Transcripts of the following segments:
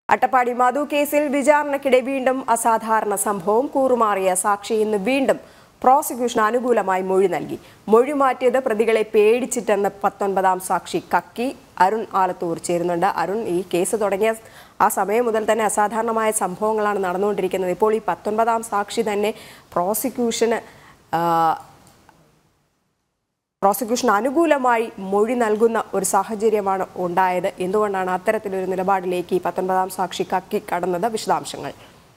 അട്ടപ്പാടി മധു കേസിൽ വിചാരണയ്ക്കിടെ വീണ്ടും അസാധാരണ സംഭവം. കൂറുമാറിയ സാക്ഷി ഇന്ന് വീണ്ടും പ്രോസിക്യൂഷന് അനുകൂലമായി മൊഴി നൽകി. മൊഴി മാറ്റിയത് പ്രതികളെ പേടിച്ചിട്ടെന്ന് 19ാം സാക്ഷി കക്കി. അരുൺ ആലത്തൂർ ചേരുന്നുണ്ട്. അരുൺ, ഈ കേസ് തുടങ്ങിയ ആ സമയം മുതൽ തന്നെ അസാധാരണമായ സംഭവങ്ങളാണ് നടന്നുകൊണ്ടിരിക്കുന്നത്. ഇപ്പോൾ ഈ 19ാം സാക്ഷി തന്നെ പ്രോസിക്യൂഷന് അനുകൂലമായി മൊഴി നൽകുന്ന ഒരു സാഹചര്യമാണ് ഉണ്ടായത്. എന്തുകൊണ്ടാണ് അത്തരത്തിലൊരു നിലപാടിലേക്ക് ഈ 19ാം സാക്ഷി കക്കി കടന്നത്? വിശദാംശങ്ങൾ.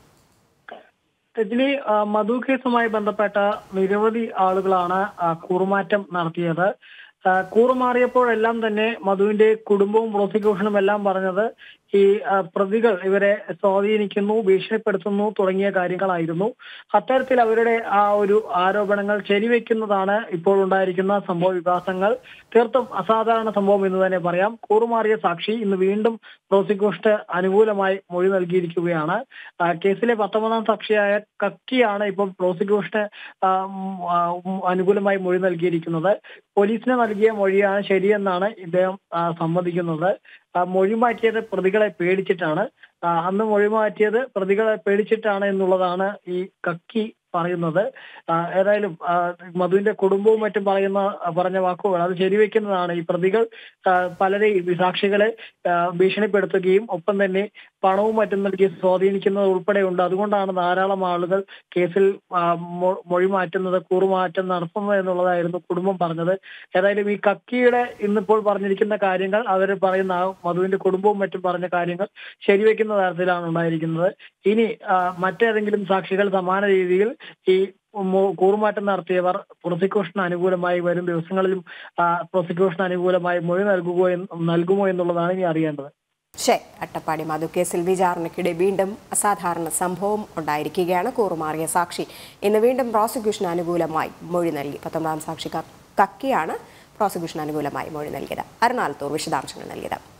രജനി, മധു കേസുമായി ബന്ധപ്പെട്ട നിരവധി ആളുകളാണ് കൂറുമാറ്റം നടത്തിയത്. കൂറുമാറിയപ്പോഴെല്ലാം തന്നെ മധുവിന്റെ കുടുംബവും പ്രോസിക്യൂഷനും എല്ലാം പറഞ്ഞത് ഈ പ്രതികൾ ഇവരെ സ്വാധീനിക്കുന്നു, ഭീഷണിപ്പെടുത്തുന്നു തുടങ്ങിയ കാര്യങ്ങളായിരുന്നു. അത്തരത്തിൽ അവരുടെ ആ ഒരു ആരോപണങ്ങൾ ശരിവെക്കുന്നതാണ് ഇപ്പോൾ ഉണ്ടായിരിക്കുന്ന സംഭവ വികാസങ്ങൾ. തീർത്തും അസാധാരണ സംഭവം എന്ന് തന്നെ പറയാം. കൂറുമാറിയ സാക്ഷി ഇന്ന് വീണ്ടും പ്രോസിക്യൂഷന് അനുകൂലമായി മൊഴി നൽകിയിരിക്കുകയാണ്. കേസിലെ 19ാം സാക്ഷിയായ കക്കിയാണ് ഇപ്പോൾ പ്രോസിക്യൂഷന് അനുകൂലമായി മൊഴി നൽകിയിരിക്കുന്നത്. പോലീസിന് നൽകിയ മൊഴിയാണ് ശരിയെന്നാണ് ഇദ്ദേഹം സമ്മതിക്കുന്നത്. മൊഴി മാറ്റിയത് പ്രതികളെ പേടിച്ചിട്ടാണ്. അന്ന് മൊഴി മാറ്റിയത് പ്രതികളെ പേടിച്ചിട്ടാണ് എന്നുള്ളതാണ് ഈ കക്കി പറയുന്നത്. ഏതായാലും മധുവിന്റെ കുടുംബവും മറ്റും പറഞ്ഞ വാക്കുകൾ അത് ശരിവെക്കുന്നതാണ്. ഈ പ്രതികൾ പലരെയും സാക്ഷികളെ ഭീഷണിപ്പെടുത്തുകയും ഒപ്പം തന്നെ പണവും മറ്റും നൽകി സ്വാധീനിക്കുന്നത് ഉൾപ്പെടെയുണ്ട്. അതുകൊണ്ടാണ് ധാരാളം ആളുകൾ കേസിൽ മൊഴി മാറ്റുന്നത്, കൂറുമാറ്റം നടത്തുന്നത് എന്നുള്ളതായിരുന്നു കുടുംബം പറഞ്ഞത്. ഏതായാലും ഈ കക്കിയുടെ ഇന്നിപ്പോൾ പറഞ്ഞിരിക്കുന്ന കാര്യങ്ങൾ അവർ പറയുന്ന മധുവിന്റെ കുടുംബവും മറ്റും പറഞ്ഞ കാര്യങ്ങൾ ശരിവെക്കുന്ന തരത്തിലാണ് ഉണ്ടായിരിക്കുന്നത്. ഇനി മറ്റേതെങ്കിലും സാക്ഷികൾ സമാന രീതിയിൽ ഈ കൂറുമാറ്റം നടത്തിയവർ പ്രോസിക്യൂഷന് അനുകൂലമായി വരും ദിവസങ്ങളിലും പ്രോസിക്യൂഷന് അനുകൂലമായി മൊഴി നൽകുമോ എന്നുള്ളതാണ് ഇനി അറിയേണ്ടത്. ശരി. അട്ടപ്പാടി മധു കേസിൽ വിചാരണയ്ക്കിടെ വീണ്ടും അസാധാരണ സംഭവം ഉണ്ടായിരിക്കുകയാണ്. കൂറുമാറിയ സാക്ഷി ഇന്ന് വീണ്ടും പ്രോസിക്യൂഷന് അനുകൂലമായി മൊഴി നൽകി. 19ാം സാക്ഷി കക്കിയാണ് പ്രോസിക്യൂഷന് അനുകൂലമായി മൊഴി നൽകിയത്. അരുൺ ആലത്തൂർ വിശദാംശങ്ങൾ നൽകിയത്.